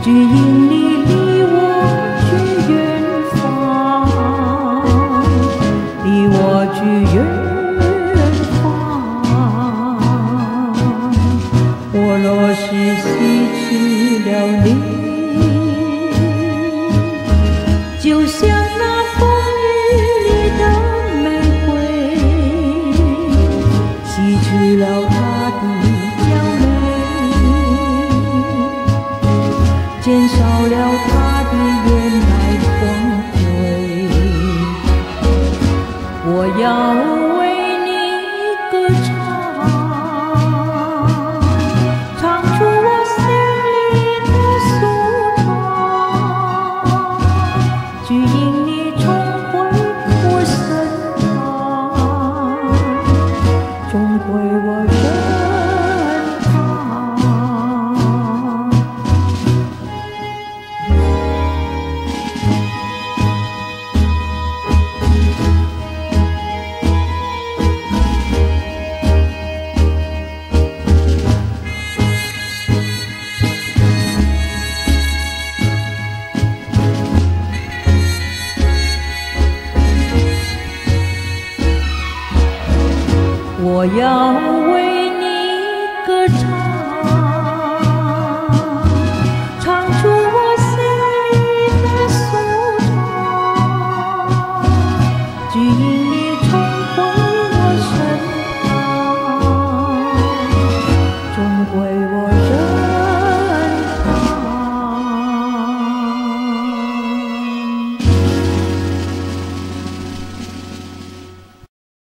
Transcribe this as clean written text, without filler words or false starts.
只因你离我去远方，离我去远方。我若是失去了你，就像那风雨里的玫瑰，洗去了它的娇美，减少了它的原来光辉。我要为你歌唱，唱出我心里的诉说，只因你重回我身旁，重回我身旁。我要为